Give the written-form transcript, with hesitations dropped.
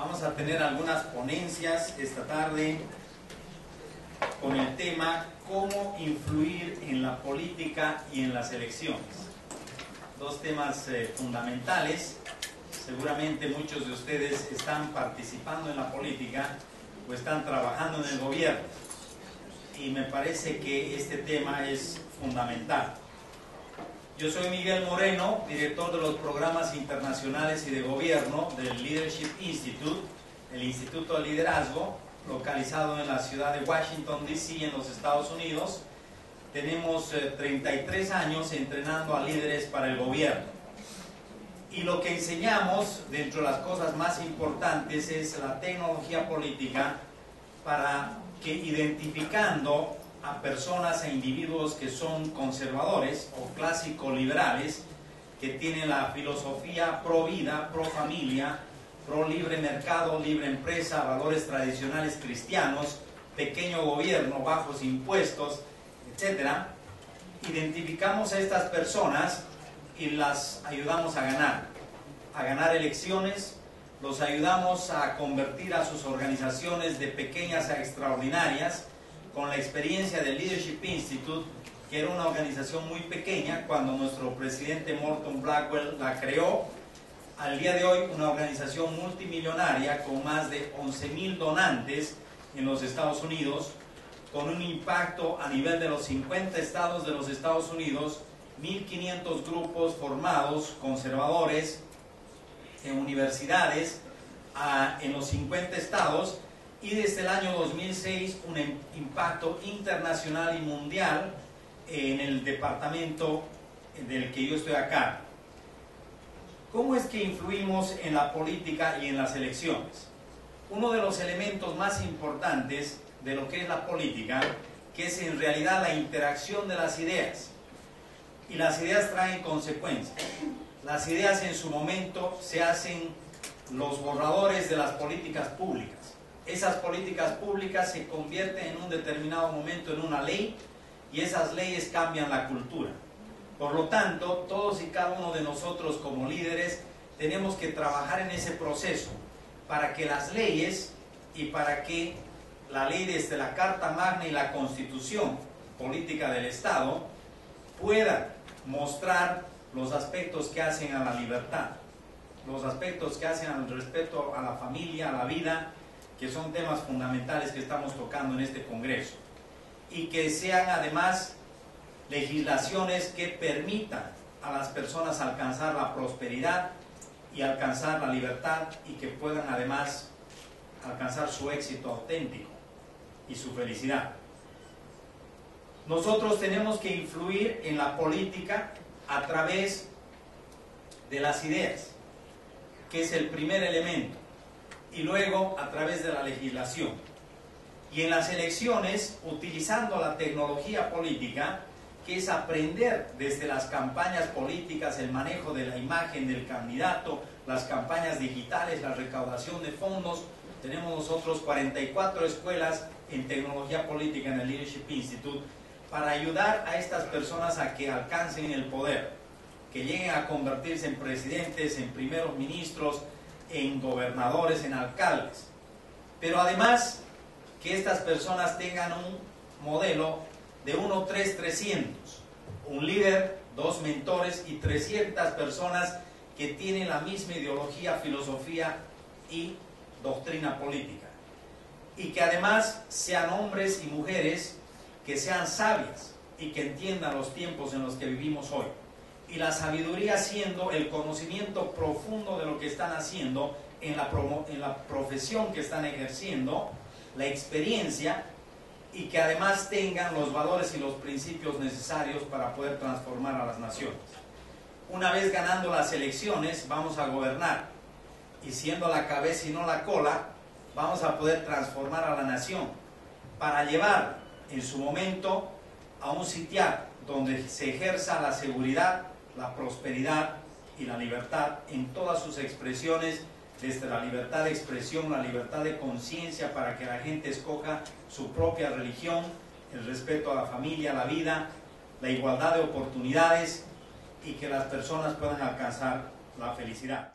Vamos a tener algunas ponencias esta tarde con el tema cómo influir en la política y en las elecciones. Dos temas fundamentales. Seguramente muchos de ustedes están participando en la política o están trabajando en el gobierno. Y me parece que este tema es fundamental. Yo soy Miguel Moreno, director de los programas internacionales y de gobierno del Leadership Institute, el Instituto de Liderazgo, localizado en la ciudad de Washington, D.C., en los Estados Unidos. Tenemos 33 años entrenando a líderes para el gobierno. Y lo que enseñamos, dentro de las cosas más importantes, es la tecnología política para que, identificando a personas, a individuos que son conservadores o clásico liberales, que tienen la filosofía pro vida, pro familia, pro libre mercado, libre empresa, valores tradicionales cristianos, pequeño gobierno, bajos impuestos, etc. Identificamos a estas personas y las ayudamos a ganar elecciones, los ayudamos a convertir a sus organizaciones de pequeñas a extraordinarias, con la experiencia del Leadership Institute, que era una organización muy pequeña cuando nuestro presidente Morton Blackwell la creó, al día de hoy una organización multimillonaria con más de 11,000 donantes en los Estados Unidos, con un impacto a nivel de los 50 estados de los Estados Unidos, 1,500 grupos formados, conservadores, en universidades, en los 50 estados, y desde el año 2006 un impacto internacional y mundial en el departamento del que yo estoy acá. ¿Cómo es que influimos en la política y en las elecciones? Uno de los elementos más importantes de lo que es la política, que es en realidad la interacción de las ideas. Y las ideas traen consecuencias. Las ideas en su momento se hacen los borradores de las políticas públicas. Esas políticas públicas se convierten en un determinado momento en una ley y esas leyes cambian la cultura. Por lo tanto, todos y cada uno de nosotros como líderes tenemos que trabajar en ese proceso para que las leyes y para que la ley desde la Carta Magna y la Constitución Política del Estado puedan mostrar los aspectos que hacen a la libertad, los aspectos que hacen al respeto a la familia, a la vida, que son temas fundamentales que estamos tocando en este Congreso, y que sean además legislaciones que permitan a las personas alcanzar la prosperidad y alcanzar la libertad, y que puedan además alcanzar su éxito auténtico y su felicidad. Nosotros tenemos que influir en la política a través de las ideas, que es el primer elemento, y luego a través de la legislación. Y en las elecciones, utilizando la tecnología política, que es aprender desde las campañas políticas, el manejo de la imagen del candidato, las campañas digitales, la recaudación de fondos. Tenemos nosotros 44 escuelas en tecnología política en el Leadership Institute para ayudar a estas personas a que alcancen el poder, que lleguen a convertirse en presidentes, en primeros ministros, en gobernadores, en alcaldes. Pero además que estas personas tengan un modelo de 1, 3, 300, un líder, 2 mentores y 300 personas que tienen la misma ideología, filosofía y doctrina política, y que además sean hombres y mujeres que sean sabias y que entiendan los tiempos en los que vivimos hoy. Y la sabiduría siendo el conocimiento profundo de lo que están haciendo en la profesión que están ejerciendo, la experiencia, y que además tengan los valores y los principios necesarios para poder transformar a las naciones. Una vez ganando las elecciones, vamos a gobernar, y siendo la cabeza y no la cola, vamos a poder transformar a la nación para llevar en su momento a un sitial donde se ejerza la seguridad, la prosperidad y la libertad en todas sus expresiones, desde la libertad de expresión, la libertad de conciencia para que la gente escoja su propia religión, el respeto a la familia, la vida, la igualdad de oportunidades, y que las personas puedan alcanzar la felicidad.